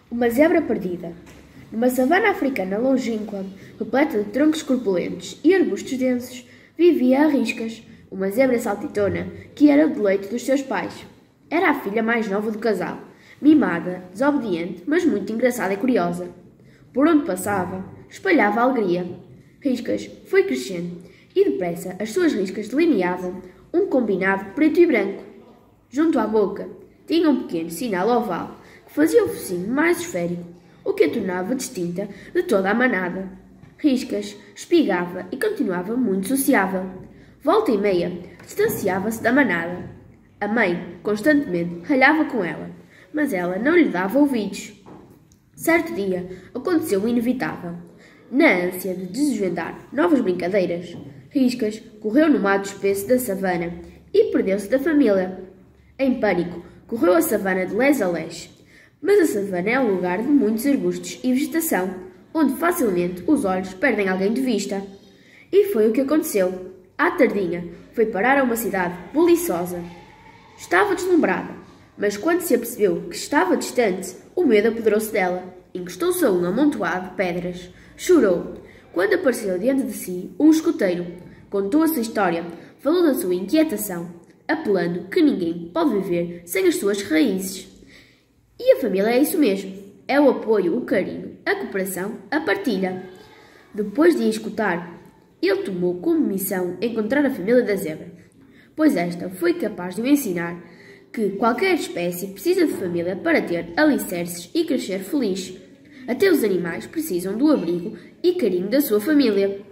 Uma zebra perdida. Numa savana africana longínqua, repleta de troncos corpulentos e arbustos densos, vivia a Riscas, uma zebra saltitona que era o deleite dos seus pais. Era a filha mais nova do casal, mimada, desobediente, mas muito engraçada e curiosa. Por onde passava, espalhava alegria. Riscas foi crescendo e depressa as suas riscas delineavam um combinado preto e branco. Junto à boca, tinha um pequeno sinal oval que fazia o focinho mais esférico, o que a tornava distinta de toda a manada. Riscas espigava e continuava muito sociável. Volta e meia, distanciava-se da manada. A mãe, constantemente, ralhava com ela, mas ela não lhe dava ouvidos. Certo dia, aconteceu o inevitável. Na ânsia de desvendar novas brincadeiras, Riscas correu no mato espesso da savana e perdeu-se da família. Em pânico, correu a savana de les a les. Mas a savana é um lugar de muitos arbustos e vegetação, onde facilmente os olhos perdem alguém de vista. E foi o que aconteceu. À tardinha, foi parar a uma cidade buliçosa. Estava deslumbrada, mas quando se apercebeu que estava distante, o medo apoderou-se dela. Encostou-se a um amontoado de pedras. Chorou. Quando apareceu diante de si um escoteiro, contou a sua história, falou da sua inquietação, apelando que ninguém pode viver sem as suas raízes. E a família é isso mesmo. É o apoio, o carinho, a cooperação, a partilha. Depois de a escutar, ele tomou como missão encontrar a família da zebra, pois esta foi capaz de o ensinar que qualquer espécie precisa de família para ter alicerces e crescer feliz. Até os animais precisam do abrigo e carinho da sua família.